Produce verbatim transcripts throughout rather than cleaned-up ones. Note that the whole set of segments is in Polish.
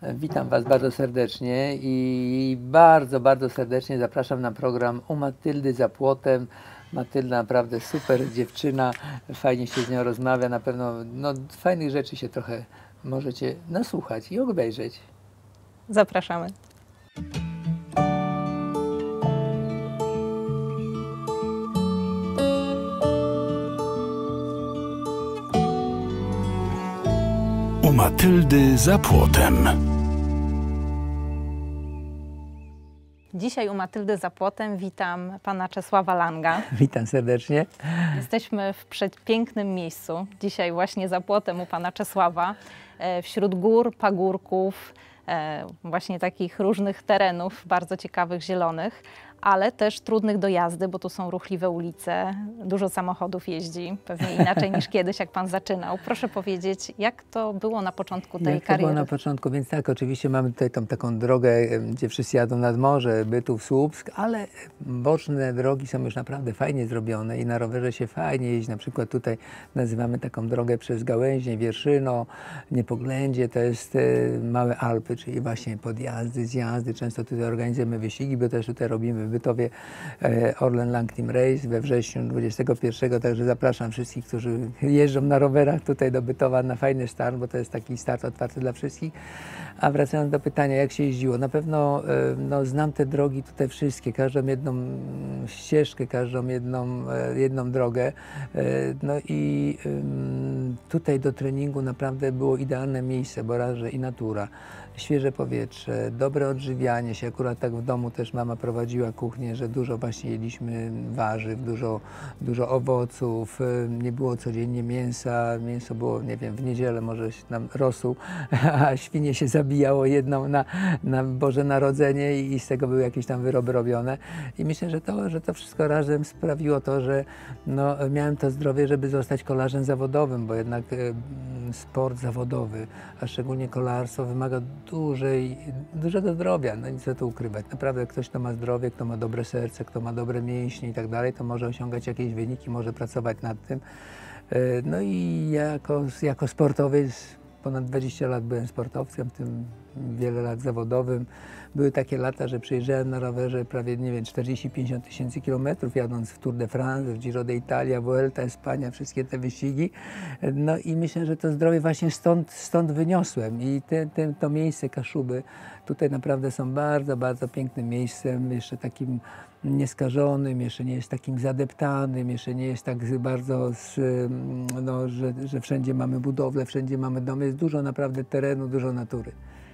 Witam Was bardzo serdecznie i bardzo, bardzo serdecznie zapraszam na program u Matyldy za płotem. Matylda naprawdę super dziewczyna, fajnie się z nią rozmawia, na pewno no, fajnych rzeczy się trochę możecie nasłuchać i obejrzeć. Zapraszamy. U Matyldy za płotem. Dzisiaj u Matyldy za płotem witam pana Czesława Langa. Witam serdecznie. Jesteśmy w przepięknym miejscu. Dzisiaj właśnie za płotem u pana Czesława. Wśród gór, pagórków, właśnie takich różnych terenów, bardzo ciekawych, zielonych, ale też trudnych do jazdy, bo tu są ruchliwe ulice, dużo samochodów jeździ, pewnie inaczej niż kiedyś, jak pan zaczynał. Proszę powiedzieć, jak to było na początku tej jak to kariery? było na początku, więc tak, oczywiście mamy tutaj tą taką drogę, gdzie wszyscy jadą nad morze, Bytów, Słupsk, ale boczne drogi są już naprawdę fajnie zrobione i na rowerze się fajnie jeździ. Na przykład tutaj nazywamy taką drogę przez Gałęźnie, Wierszyno, Niepoględzie, to jest małe Alpy, czyli właśnie podjazdy, zjazdy. Często tutaj organizujemy wyścigi, bo też tutaj robimy w Bytowie Orlen Lang Team Race we wrześniu dwudziestego pierwszego, także zapraszam wszystkich, którzy jeżdżą na rowerach tutaj do Bytowa na fajny start, bo to jest taki start otwarty dla wszystkich. A wracając do pytania, jak się jeździło, na pewno no, znam te drogi tutaj wszystkie, każdą jedną ścieżkę, każdą jedną, jedną drogę. No i tutaj do treningu naprawdę było idealne miejsce, bo raz, że i natura, świeże powietrze, dobre odżywianie się. Akurat tak w domu też mama prowadziła kuchnię, że dużo właśnie jedliśmy warzyw, dużo, dużo owoców, nie było codziennie mięsa. Mięso było, nie wiem, w niedzielę może nam rosół, a świnie się zabijało jedną na, na Boże Narodzenie i z tego były jakieś tam wyroby robione. I myślę, że to, że to wszystko razem sprawiło to, że no, miałem to zdrowie, żeby zostać kolarzem zawodowym, bo jednak y, sport zawodowy, a szczególnie kolarstwo wymaga dużej, dużego zdrowia, no nic co tu ukrywać. Naprawdę ktoś, kto ma zdrowie, kto ma dobre serce, kto ma dobre mięśnie i tak dalej, to może osiągać jakieś wyniki, może pracować nad tym. No i jako, jako sportowiec, ponad dwadzieścia lat byłem sportowcem, w tym wiele lat zawodowym. Były takie lata, że przejeżdżałem na rowerze prawie, nie wiem, czterdzieści do pięćdziesięciu tysięcy kilometrów, jadąc w Tour de France, w Giro d'Italia, Vuelta, Espania, wszystkie te wyścigi. No i myślę, że to zdrowie właśnie stąd, stąd wyniosłem. I te, te, to miejsce Kaszuby tutaj naprawdę są bardzo, bardzo pięknym miejscem, jeszcze takim nieskażonym, jeszcze nie jest takim zadeptanym, jeszcze nie jest tak bardzo, z, no, że, że wszędzie mamy budowle, wszędzie mamy domy, jest dużo naprawdę terenu, dużo natury.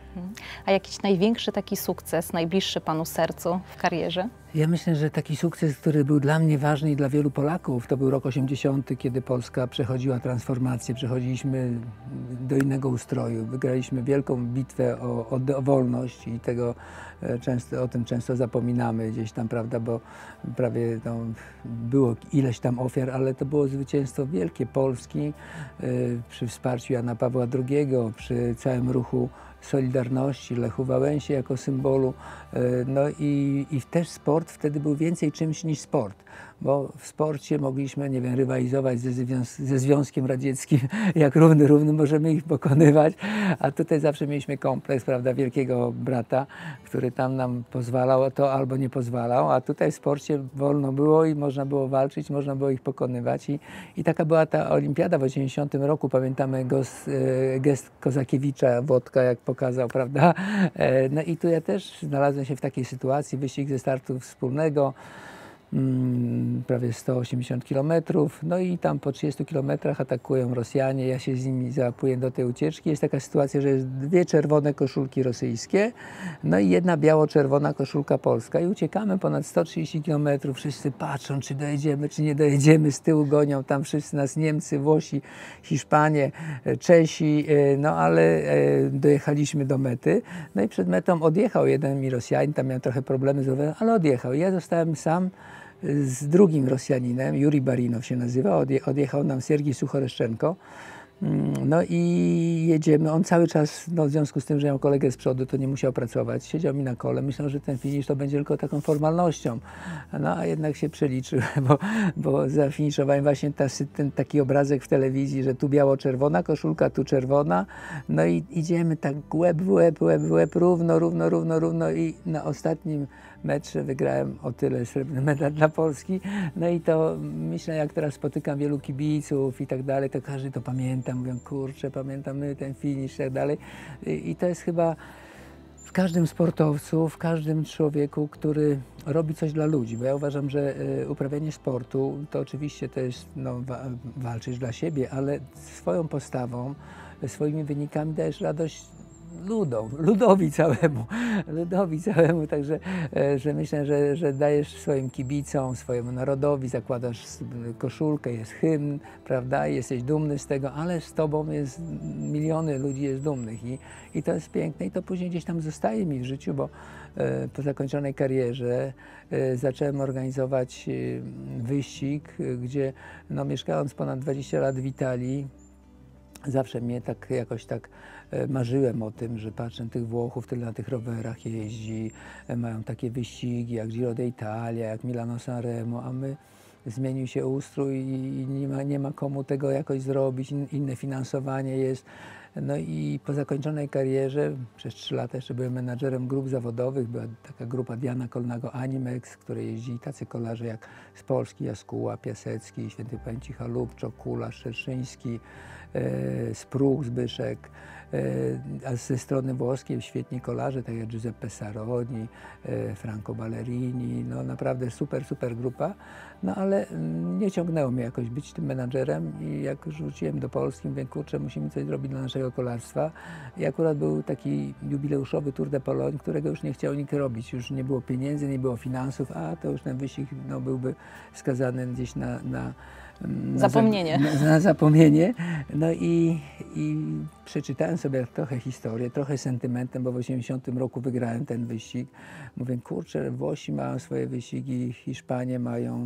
A jakiś największy taki sukces, najbliższy panu sercu w karierze? Ja myślę, że taki sukces, który był dla mnie ważny i dla wielu Polaków, to był rok osiemdziesiąty, kiedy Polska przechodziła transformację, przechodziliśmy do innego ustroju, wygraliśmy wielką bitwę o, o, o wolność i tego często, o tym często zapominamy gdzieś tam, prawda, bo prawie no, było ileś tam ofiar, ale to było zwycięstwo wielkie Polski y, przy wsparciu Jana Pawła drugiego, przy całym ruchu Solidarności, Lechu Wałęsie jako symbolu. No i, i też sport wtedy był więcej czymś niż sport, bo w sporcie mogliśmy, nie wiem, rywalizować ze, związ ze Związkiem Radzieckim, jak równy równy możemy ich pokonywać, a tutaj zawsze mieliśmy kompleks, prawda, wielkiego brata, który tam nam pozwalał to albo nie pozwalał, a tutaj w sporcie wolno było i można było walczyć, można było ich pokonywać i, i taka była ta olimpiada w osiemdziesiątym roku, pamiętamy gos, gest Kozakiewicza, Włodka, jak pokazał, prawda, no i tu ja też znalazłem się w takiej sytuacji, wyścig ze startu wspólnego, Hmm, prawie sto osiemdziesiąt kilometrów, no i tam po trzydziestu kilometrach atakują Rosjanie, ja się z nimi załapuję do tej ucieczki. Jest taka sytuacja, że jest dwie czerwone koszulki rosyjskie, no i jedna biało-czerwona koszulka polska i uciekamy ponad sto trzydzieści kilometrów, wszyscy patrzą, czy dojedziemy, czy nie dojedziemy, z tyłu gonią tam wszyscy nas Niemcy, Włosi, Hiszpanie, Czesi, no ale dojechaliśmy do mety, no i przed metą odjechał jeden mi Rosjanin, tam miał trochę problemy z rowerem, ale odjechał. Ja zostałem sam z drugim Rosjaninem, Juri Barinow się nazywa, odje, odjechał nam Siergiej Suchoreszczenko. No i jedziemy. On cały czas, no w związku z tym, że miał kolegę z przodu, to nie musiał pracować. Siedział mi na kole. Myślał, że ten finisz to będzie tylko taką formalnością. No a jednak się przeliczył, bo, bo zafiniszowałem właśnie ta, ten taki obrazek w telewizji, że tu biało-czerwona koszulka, tu czerwona. No i idziemy tak łeb w łeb, łeb w łeb, równo, równo, równo, równo i na ostatnim metrze wygrałem o tyle srebrny medal dla Polski. No i to myślę, jak teraz spotykam wielu kibiców i tak dalej, to każdy to pamięta. Mówią, kurczę, pamiętamy ten finisz i tak dalej. I to jest chyba w każdym sportowcu, w każdym człowieku, który robi coś dla ludzi. Bo ja uważam, że uprawianie sportu to oczywiście to jest, no, wa walczysz dla siebie, ale swoją postawą, swoimi wynikami dajesz radość ludom, ludowi całemu, ludowi całemu, także że myślę, że, że dajesz swoim kibicom, swojemu narodowi, zakładasz koszulkę, jest hymn, prawda, jesteś dumny z tego, ale z tobą jest miliony ludzi jest dumnych i, i to jest piękne i to później gdzieś tam zostaje mi w życiu, bo e, po zakończonej karierze e, zacząłem organizować e, wyścig, gdzie no, mieszkając ponad dwadzieścia lat w Italii, zawsze mnie tak jakoś tak e, marzyłem o tym, że patrzę tych Włochów, tyle na tych rowerach jeździ, e, mają takie wyścigi jak Giro d'Italia, jak Milano-San Remo, a my zmienił się ustrój i nie ma, nie ma komu tego jakoś zrobić, in, inne finansowanie jest. No i po zakończonej karierze, przez trzy lata jeszcze byłem menadżerem grup zawodowych, była taka grupa Diana Kolnago Animex, w której jeździli tacy kolarze jak z Polski, Jaskuła, Piasecki, świętej pamięci Chalupczo, Kula, Szczerczyński, e, Spruch, Zbyszek, e, a ze strony włoskiej świetni kolarze, tak jak Giuseppe Saroni, e, Franco Ballerini, no naprawdę super, super grupa, no ale nie ciągnęło mnie jakoś być tym menadżerem i jak już wróciłem do Polski, mówię, kurczę, musimy coś zrobić dla naszego kolarstwa. I akurat był taki jubileuszowy Tour de Pologne, którego już nie chciał nikt robić, już nie było pieniędzy, nie było finansów, a to już ten wyścig no, byłby skazany gdzieś na, na Na zapomnienie. Za, na, na zapomnienie. No i, i przeczytałem sobie trochę historię, trochę sentymentem, bo w osiemdziesiątym roku wygrałem ten wyścig. Mówię, kurczę, Włosi mają swoje wyścigi, Hiszpanie mają,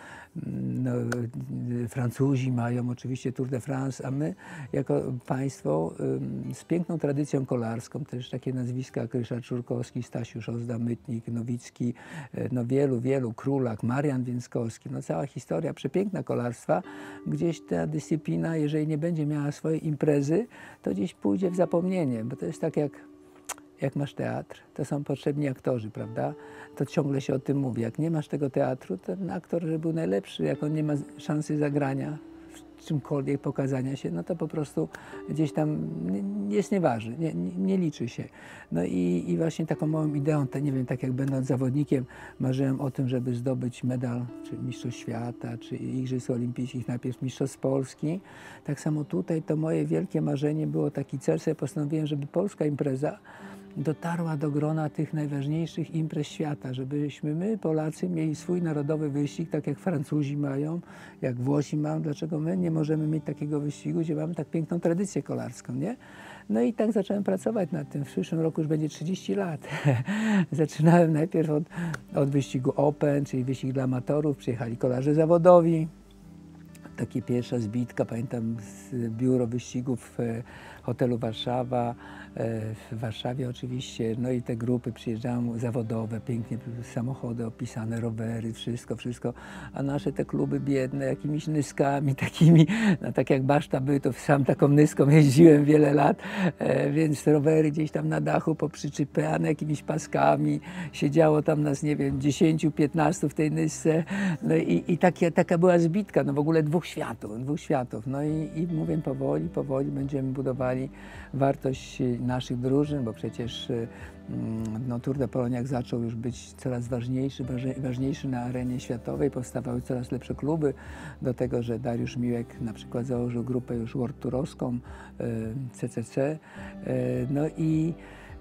no, Francuzi mają oczywiście Tour de France, a my jako państwo z piękną tradycją kolarską, też takie nazwiska jak Ryszard Szurkowski, Stasiusz Ozda, Mytnik, Nowicki, no wielu, wielu, Królak, Marian Więckowski, no cała historia przepiękna kolarstwa. Gdzieś ta dyscyplina, jeżeli nie będzie miała swojej imprezy, to gdzieś pójdzie w zapomnienie, bo to jest tak jak, jak masz teatr, to są potrzebni aktorzy, prawda? To ciągle się o tym mówi. Jak nie masz tego teatru, to ten aktor, żeby był najlepszy, jak on nie ma szansy zagrania, czymkolwiek pokazania się, no to po prostu gdzieś tam jest nieważny, nie, nie, nie liczy się. No i, i właśnie taką małą ideą, to nie wiem, tak jak będąc zawodnikiem, marzyłem o tym, żeby zdobyć medal, czy Mistrzostw Świata, czy Igrzysk Olimpijskich, najpierw Mistrzostw Polski. Tak samo tutaj to moje wielkie marzenie było, taki cel sobie postanowiłem, żeby polska impreza dotarła do grona tych najważniejszych imprez świata, żebyśmy my, Polacy, mieli swój narodowy wyścig, tak jak Francuzi mają, jak Włosi mają. Dlaczego my nie możemy mieć takiego wyścigu, gdzie mamy tak piękną tradycję kolarską, nie? No i tak zacząłem pracować nad tym. W przyszłym roku już będzie trzydzieści lat. Zaczynałem najpierw od, od wyścigu Open, czyli wyścig dla amatorów. Przyjechali kolarze zawodowi. Takie pierwsza zbitka, pamiętam, z biuro wyścigów w hotelu Warszawa, w Warszawie oczywiście, no i te grupy przyjeżdżają zawodowe, pięknie samochody opisane, rowery, wszystko, wszystko, a nasze te kluby biedne, jakimiś nyskami takimi, no tak jak Baszta Bytów, sam taką nyską jeździłem wiele lat, więc rowery gdzieś tam na dachu poprzyczypane jakimiś paskami, siedziało tam nas, nie wiem, dziesięciu, piętnastu w tej nysce, no i, i takie, taka była zbitka, no w ogóle dwóch światów, dwóch światów, no i, i mówię, powoli, powoli będziemy budowali wartość naszych drużyn, bo przecież no, Tour de Pologne jak zaczął już być coraz ważniejszy, ważniejszy na arenie światowej, powstawały coraz lepsze kluby, do tego, że Dariusz Miłek na przykład założył grupę już World Tourowską, C C C, no i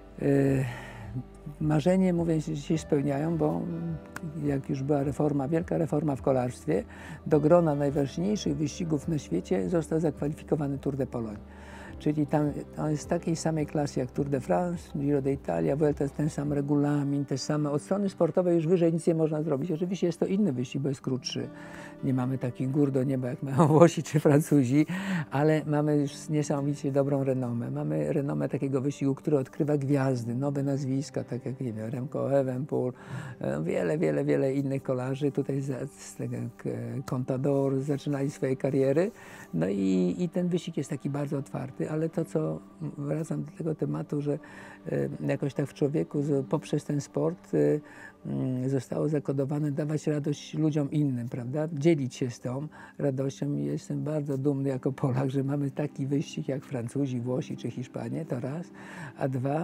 marzenie, mówię, się spełniają, bo jak już była reforma, wielka reforma w kolarstwie, do grona najważniejszych wyścigów na świecie został zakwalifikowany Tour de Pologne. czyli tam on jest z takiej samej klasy jak Tour de France, Giro d'Italia, Vuelta jest ten sam regulamin, te same. Od strony sportowej już wyżej nic nie można zrobić. Oczywiście jest to inny wyścig, bo jest krótszy. Nie mamy takich gór do nieba, jak mają Włosi czy Francuzi, ale mamy już niesamowicie dobrą renomę. Mamy renomę takiego wyścigu, który odkrywa gwiazdy, nowe nazwiska, tak jak, nie wiem, Remco Evenepoel, wiele, wiele, wiele innych kolarzy. Tutaj z, z tego Contador zaczynali swoje kariery. No i, i ten wyścig jest taki bardzo otwarty, ale to, co wracam do tego tematu, że y, jakoś tak w człowieku z, poprzez ten sport y, y, zostało zakodowane dawać radość ludziom innym, prawda? Dzielić się z tą radością i jestem bardzo dumny jako Polak, że mamy taki wyścig jak Francuzi, Włosi czy Hiszpanie, to raz, a dwa,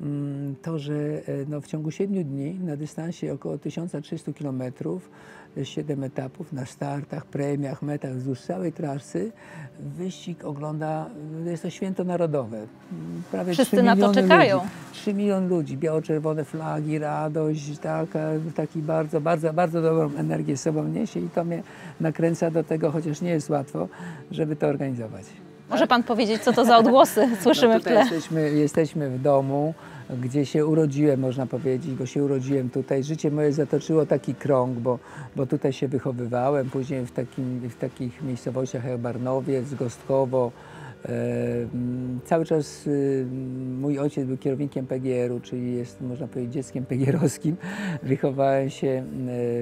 to, że no, w ciągu siedmiu dni na dystansie około tysiąc trzysta kilometrów, siedem etapów na startach, premiach, metach wzdłuż całej trasy, wyścig ogląda, jest to święto narodowe. Prawie Wszyscy na to czekają. Ludzi, trzy miliony ludzi, biało-czerwone flagi, radość, taka, taki bardzo, bardzo, bardzo dobrą energię z sobą niesie i to mnie nakręca do tego, chociaż nie jest łatwo, żeby to organizować. Może pan powiedzieć, co to za odgłosy słyszymy no w tle? Jesteśmy, jesteśmy w domu, gdzie się urodziłem, można powiedzieć, bo się urodziłem tutaj. Życie moje zatoczyło taki krąg, bo, bo tutaj się wychowywałem, później w, takim, w takich miejscowościach jak Barnowiec, Gostkowo. E, cały czas e, mój ojciec był kierownikiem P G R u, czyli jest, można powiedzieć, dzieckiem pegierowskim. Wychowałem się e,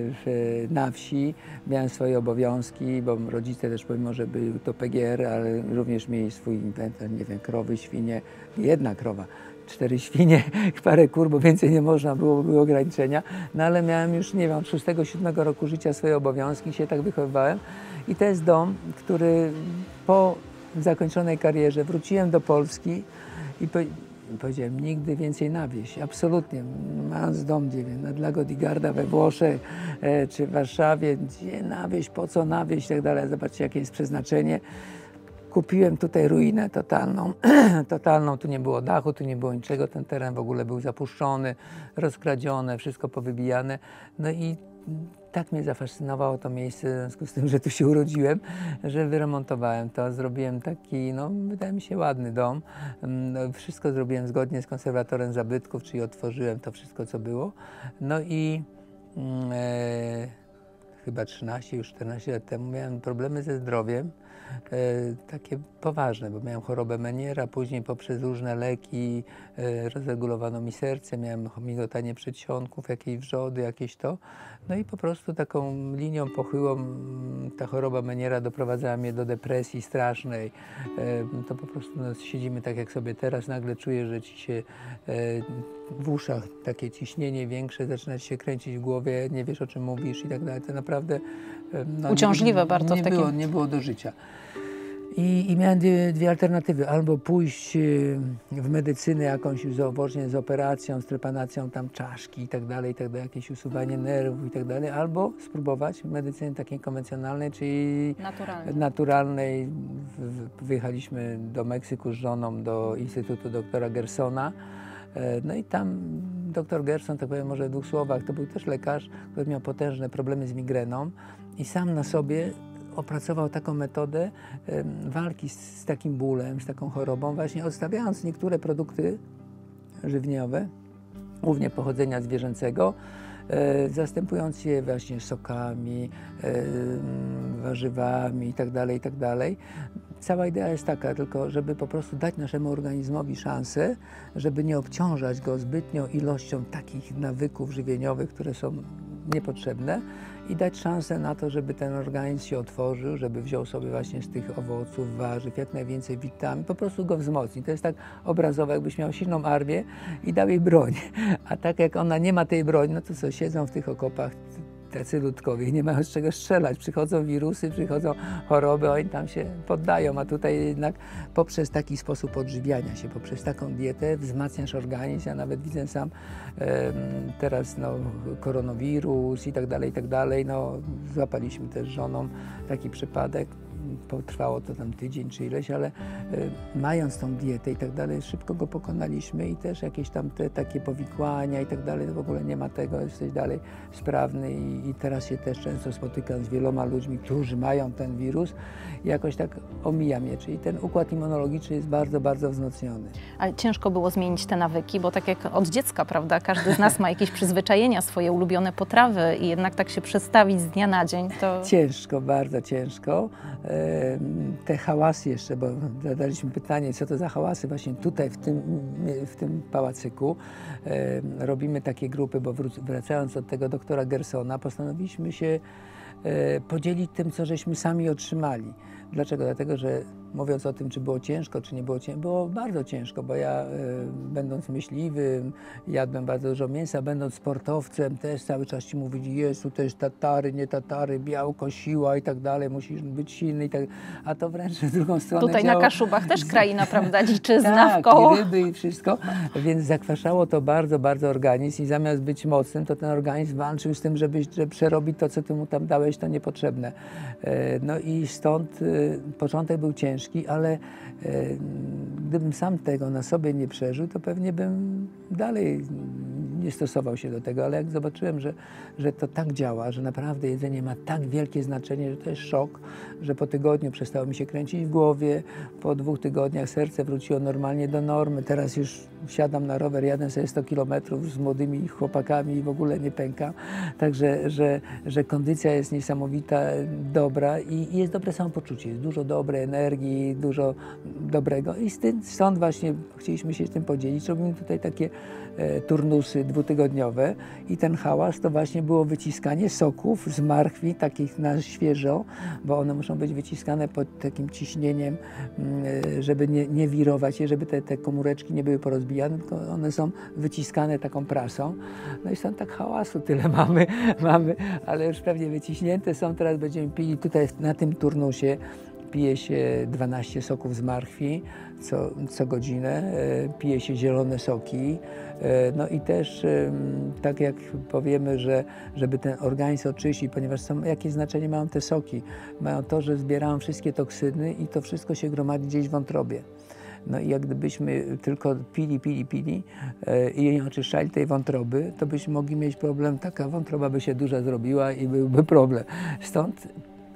w, na wsi, miałem swoje obowiązki, bo rodzice też, pomimo że był to P G R, ale również mieli swój, nie wiem, krowy, świnie, jedna krowa. Cztery świnie, parę kur, bo więcej nie można było, były ograniczenia. No ale miałem już, nie wiem, od szóstego, siódmego roku życia swoje obowiązki, się tak wychowywałem. I to jest dom, który po zakończonej karierze wróciłem do Polski i po, powiedziałem, nigdy więcej na wieś, absolutnie. Mając dom, gdzie wiem, nad Lago di Garda we Włoszech e, czy w Warszawie, gdzie na wieś, po co na wieś i tak dalej. Zobaczcie, jakie jest przeznaczenie. Kupiłem tutaj ruinę totalną, totalną, tu nie było dachu, tu nie było niczego, ten teren w ogóle był zapuszczony, rozkradzione, wszystko powybijane. No i tak mnie zafascynowało to miejsce, w związku z tym, że tu się urodziłem, że wyremontowałem to, zrobiłem taki, no wydaje mi się, ładny dom. No, wszystko zrobiłem zgodnie z konserwatorem zabytków, czyli otworzyłem to wszystko, co było. No i e, chyba trzynaście, już czternaście lat temu miałem problemy ze zdrowiem. E, takie poważne, bo miałem chorobę Meniera, później poprzez różne leki e, rozregulowano mi serce, miałem migotanie przedsionków, jakieś wrzody, jakieś to. No i po prostu taką linią pochyłą ta choroba Meniera doprowadzała mnie do depresji strasznej. E, to po prostu no, siedzimy tak jak sobie teraz, nagle czuję, że ci się e, w uszach takie ciśnienie większe, zaczyna ci się kręcić w głowie, nie wiesz, o czym mówisz i tak dalej. To naprawdę no, uciążliwe nie, bardzo nie w takim... było, nie było do życia. I, i miałem dwie, dwie alternatywy, albo pójść w medycynę jakąś uważnie z operacją, z trepanacją tam czaszki i tak dalej, i tak dalej, jakieś usuwanie nerwów i tak dalej, albo spróbować medycyny takiej konwencjonalnej, czyli naturalnej. naturalnej. Wyjechaliśmy do Meksyku z żoną do Instytutu doktora Gersona. No i tam doktor Gerson, tak powiem może w dwóch słowach, to był też lekarz, który miał potężne problemy z migreną i sam na sobie opracował taką metodę walki z, z takim bólem, z taką chorobą, właśnie odstawiając niektóre produkty żywieniowe, głównie pochodzenia zwierzęcego, e, zastępując je właśnie sokami, e, warzywami itd., itd. Cała idea jest taka, tylko żeby po prostu dać naszemu organizmowi szansę, żeby nie obciążać go zbytnią ilością takich nawyków żywieniowych, które są niepotrzebne, i dać szansę na to, żeby ten organizm się otworzył, żeby wziął sobie właśnie z tych owoców, warzyw jak najwięcej witamin, po prostu go wzmocnić. To jest tak obrazowo, jakbyś miał silną armię i dał jej broń. A tak jak ona nie ma tej broni, no to co, siedzą w tych okopach tacy ludkowie, nie mają z czego strzelać. Przychodzą wirusy, przychodzą choroby, oni tam się poddają, a tutaj jednak poprzez taki sposób odżywiania się, poprzez taką dietę wzmacniasz organizm. Ja nawet widzę sam e, teraz no, koronawirus i tak dalej, i tak dalej. No, złapaliśmy też z żoną taki przypadek. potrwało to tam tydzień czy ileś, ale y, mając tą dietę i tak dalej, szybko go pokonaliśmy i też jakieś tam te takie powikłania i tak dalej, to w ogóle nie ma tego, jesteś dalej sprawny i, i teraz się też często spotykam z wieloma ludźmi, którzy mają ten wirus i jakoś tak omija mnie, czyli ten układ immunologiczny jest bardzo, bardzo wzmocniony. Ale ciężko było zmienić te nawyki, bo tak jak od dziecka, prawda, każdy z nas ma jakieś przyzwyczajenia, swoje ulubione potrawy i jednak tak się przestawić z dnia na dzień, to... Ciężko, bardzo ciężko. Te hałasy jeszcze, bo zadaliśmy pytanie, co to za hałasy właśnie tutaj w tym, w tym pałacyku. Robimy takie grupy, bo wracając od tego doktora Gersona, postanowiliśmy się podzielić tym, co żeśmy sami otrzymali. Dlaczego? Dlatego, że mówiąc o tym, czy było ciężko, czy nie było ciężko, było bardzo ciężko, bo ja y, będąc myśliwym, jadłem bardzo dużo mięsa, będąc sportowcem też cały czas ci mówili, jest tu też tatary, nie tatary, białko, siła i tak dalej, musisz być silny i tak, a to wręcz w drugą stronę Tutaj działo. Na Kaszubach też kraina, prawda, dziczyzna tak, w koło. i ryby i wszystko, więc zakwaszało to bardzo, bardzo organizm i zamiast być mocnym, to ten organizm walczył z tym, żeby, żeby przerobić to, co ty mu tam dałeś, to niepotrzebne. No i stąd y, początek był ciężki, ale e, gdybym sam tego na sobie nie przeżył, to pewnie bym dalej nie stosował się do tego, ale jak zobaczyłem, że, że to tak działa, że naprawdę jedzenie ma tak wielkie znaczenie, że to jest szok, że po tygodniu przestało mi się kręcić w głowie, po dwóch tygodniach serce wróciło normalnie do normy, teraz już wsiadam na rower, jadę sobie sto kilometrów z młodymi chłopakami i w ogóle nie pękam, także że, że kondycja jest niesamowita, dobra i, i jest dobre samopoczucie, jest dużo dobrej energii, dużo dobrego i z tym, stąd właśnie chcieliśmy się z tym podzielić. Robimy tutaj takie e, turnusy dwutygodniowe i ten hałas to właśnie było wyciskanie soków z marchwi, takich na świeżo, bo one muszą być wyciskane pod takim ciśnieniem, e, żeby nie, nie wirować je, żeby te, te komóreczki nie były porozbijane, tylko one są wyciskane taką prasą. No i stąd tak hałasu tyle mamy, mamy, ale już pewnie wyciśnięte są. Teraz będziemy pili tutaj na tym turnusie. Pije się dwanaście soków z marchwi co, co godzinę, pije się zielone soki. No i też tak jak powiemy, że żeby ten organizm oczyścić, ponieważ są, jakie znaczenie mają te soki? Mają to, że zbierają wszystkie toksyny i to wszystko się gromadzi gdzieś w wątrobie. No i jak gdybyśmy tylko pili, pili, pili i nie oczyszczali tej wątroby, to byśmy mogli mieć problem, taka wątroba by się duża zrobiła i byłby problem. Stąd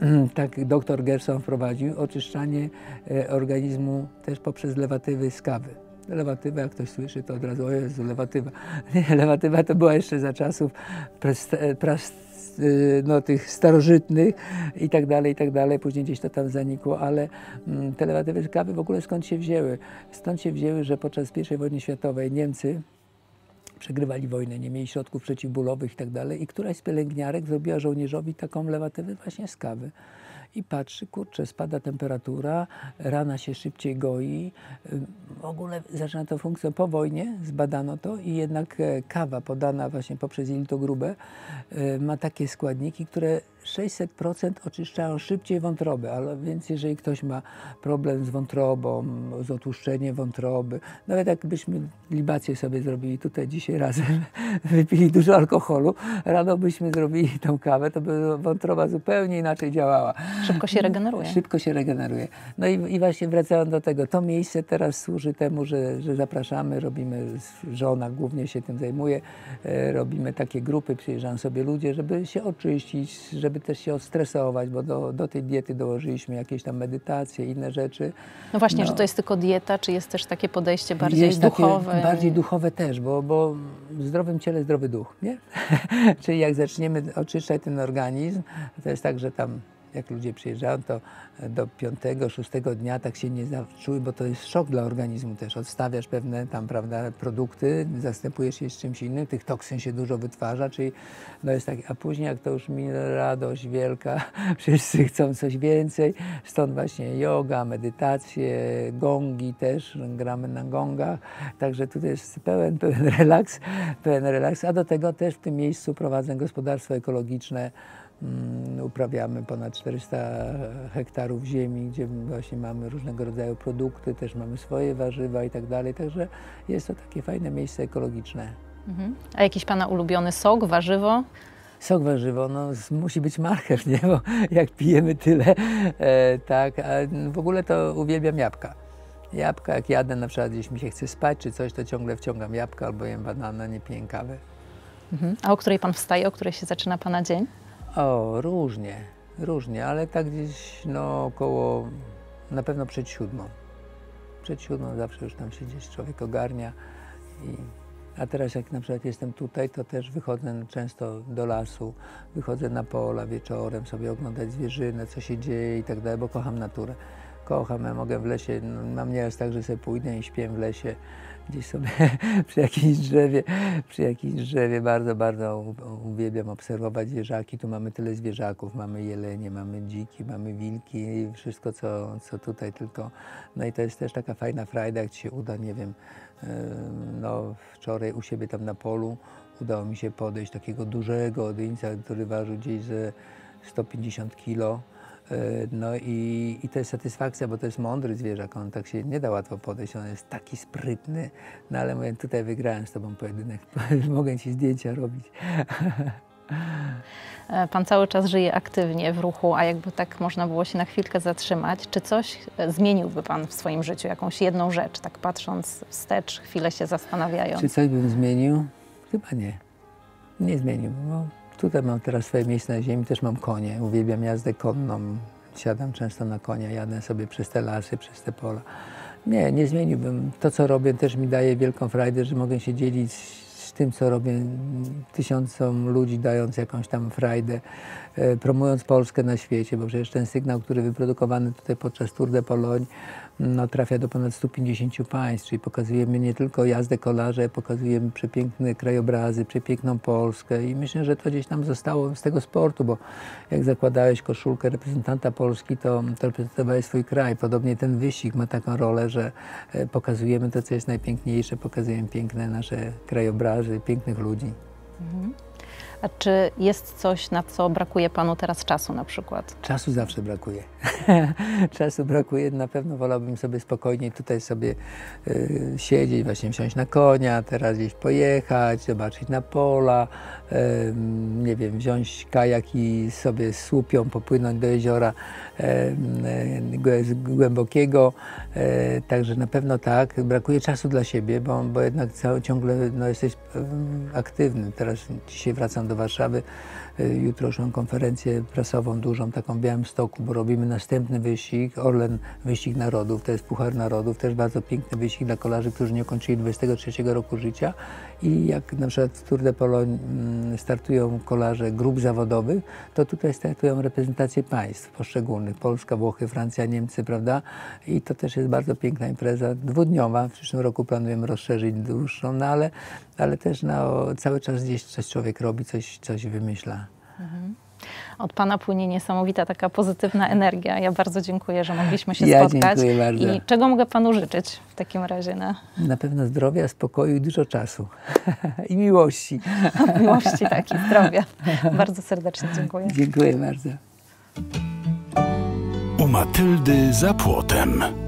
tak doktor Gerson wprowadził oczyszczanie organizmu też poprzez lewatywy z kawy. Lewatywa, jak ktoś słyszy, to od razu, o Jezu, lewatywa. Nie, lewatywa to była jeszcze za czasów pres, pres, no, tych starożytnych i tak dalej, i tak dalej. Później gdzieś to tam zanikło, ale te lewatywy z kawy w ogóle skąd się wzięły? Stąd się wzięły, że podczas pierwszej wojny światowej Niemcy przegrywali wojnę, nie mieli środków przeciwbólowych i tak dalej. I któraś z pielęgniarek zrobiła żołnierzowi taką lewatywę właśnie z kawy. I patrzy, kurczę, spada temperatura, rana się szybciej goi. W ogóle zaczyna to funkcjonować. Po wojnie zbadano to i jednak kawa podana właśnie poprzez jelito grube ma takie składniki, które sześćset procent oczyszczają szybciej wątrobę, ale więc jeżeli ktoś ma problem z wątrobą, z otłuszczeniem wątroby, nawet jakbyśmy libację sobie zrobili tutaj dzisiaj razem, wypili dużo alkoholu, rano byśmy zrobili tą kawę, to by wątroba zupełnie inaczej działała. Szybko się regeneruje. Szybko się regeneruje. No i, i właśnie wracając do tego, to miejsce teraz służy temu, że, że zapraszamy, robimy, żona głównie się tym zajmuje, e, robimy takie grupy, przyjeżdżają sobie ludzie, żeby się oczyścić, żeby też się odstresować, bo do, do tej diety dołożyliśmy jakieś tam medytacje, inne rzeczy. No właśnie, no. że to jest tylko dieta, czy jest też takie podejście bardziej jest duchowe? Takie bardziej duchowe też, bo, bo w zdrowym ciele zdrowy duch, nie? Czyli jak zaczniemy oczyszczać ten organizm, to jest tak, że tam jak ludzie przyjeżdżają, to do piątego, szóstego dnia tak się nie czuły, bo to jest szok dla organizmu też. Odstawiasz pewne tam, prawda, produkty, zastępujesz je z czymś innym, tych toksyn się dużo wytwarza, czyli no jest tak, a później jak to już minie radość wielka, wszyscy chcą coś więcej, stąd właśnie yoga, medytacje, gongi też, gramy na gongach, także tutaj jest pełen, pełen relaks, pełen relaks, a do tego też w tym miejscu prowadzę gospodarstwo ekologiczne. Uprawiamy ponad czterysta hektarów ziemi, gdzie właśnie mamy różnego rodzaju produkty, też mamy swoje warzywa i tak dalej, także jest to takie fajne miejsce ekologiczne. Mhm. A jakiś Pana ulubiony sok, warzywo? Sok warzywo, no z- musi być marchew, nie? Bo jak pijemy tyle, e, tak, a w ogóle to uwielbiam jabłka. Jabłka, jak jadę, na przykład gdzieś mi się chce spać czy coś, to ciągle wciągam jabłka albo jem banana, nie piję kawy. Mhm. A o której pan wstaje, o której się zaczyna pana dzień? O, różnie, różnie, ale tak gdzieś no około, na pewno przed siódmą. Przed siódmą zawsze już tam się gdzieś człowiek ogarnia. I, a teraz jak na przykład jestem tutaj, to też wychodzę często do lasu, wychodzę na pola wieczorem, sobie oglądać zwierzynę, co się dzieje i tak dalej, bo kocham naturę. Kocham, ja mogę w lesie, no, mam nieraz tak, że sobie pójdę i śpię w lesie, gdzieś sobie przy jakimś drzewie, przy jakimś drzewie, bardzo, bardzo u- uwielbiam obserwować zwierzaki. Tu mamy tyle zwierzaków, mamy jelenie, mamy dziki, mamy wilki, wszystko co, co tutaj tylko. No i to jest też taka fajna frajda, jak ci się uda, nie wiem, em, no wczoraj u siebie tam na polu udało mi się podejść takiego dużego odyńca, który ważył gdzieś ze sto pięćdziesiąt kilo. E, No i, i to jest satysfakcja, bo to jest mądry zwierzak, on tak się nie da łatwo podejść, on jest taki sprytny, no ale mówię, tutaj wygrałem z tobą pojedynek, mogę ci zdjęcia robić. E, Pan cały czas żyje aktywnie w ruchu, a jakby tak można było się na chwilkę zatrzymać, czy coś e, zmieniłby pan w swoim życiu, jakąś jedną rzecz, tak patrząc wstecz, chwilę się zastanawiając? Czy coś bym zmienił? Chyba nie, nie zmieniłbym, bo tutaj mam teraz swoje miejsce na ziemi, też mam konie, uwielbiam jazdę konną, siadam często na konia, jadę sobie przez te lasy, przez te pola. Nie, nie zmieniłbym. To, co robię, też mi daje wielką frajdę, że mogę się dzielić z tym, co robię, tysiącom ludzi, dając jakąś tam frajdę, e, promując Polskę na świecie, bo przecież ten sygnał, który wyprodukowany tutaj podczas Tour de Pologne, no, trafia do ponad stu pięćdziesięciu państw, czyli pokazujemy nie tylko jazdę kolarzy, pokazujemy przepiękne krajobrazy, przepiękną Polskę i myślę, że to gdzieś tam zostało z tego sportu, bo jak zakładałeś koszulkę reprezentanta Polski, to, to reprezentowałeś swój kraj. Podobnie ten wyścig ma taką rolę, że e, pokazujemy to, co jest najpiękniejsze, pokazujemy piękne nasze krajobrazy, pięknych ludzi. A czy jest coś, na co brakuje panu teraz czasu na przykład? Czasu zawsze brakuje. Czasu brakuje. Na pewno wolałbym sobie spokojnie tutaj sobie y, siedzieć, właśnie wsiąść na konia, teraz gdzieś pojechać, zobaczyć na pola, y, nie wiem, wziąć kajak i sobie słupią popłynąć do jeziora y, y, głę- głębokiego. Y, także na pewno tak. Brakuje czasu dla siebie, bo, bo jednak cały, ciągle no, jesteś y, aktywny. Teraz dzisiaj wracam do Warszawy. Y, Jutro już mam konferencję prasową dużą, taką w Białymstoku, bo robimy następny wyścig, Orlen Wyścig Narodów, to jest Puchar Narodów, też bardzo piękny wyścig dla kolarzy, którzy nie ukończyli dwudziestego trzeciego roku życia. I jak na przykład w Tour de Pologne mm, startują kolarze grup zawodowych, to tutaj startują reprezentacje państw poszczególnych, Polska, Włochy, Francja, Niemcy, prawda? I to też jest bardzo piękna impreza, dwudniowa, w przyszłym roku planujemy rozszerzyć dłuższą, no ale, ale też no, cały czas gdzieś coś człowiek robi, coś, coś wymyśla. Od pana płynie niesamowita taka pozytywna energia. Ja bardzo dziękuję, że mogliśmy się Ja spotkać. dziękuję bardzo. I czego mogę panu życzyć w takim razie na Na pewno zdrowia, spokoju i dużo czasu. I miłości. miłości, tak, i zdrowia. Bardzo serdecznie dziękuję. Dziękuję bardzo. U Matyldy za płotem.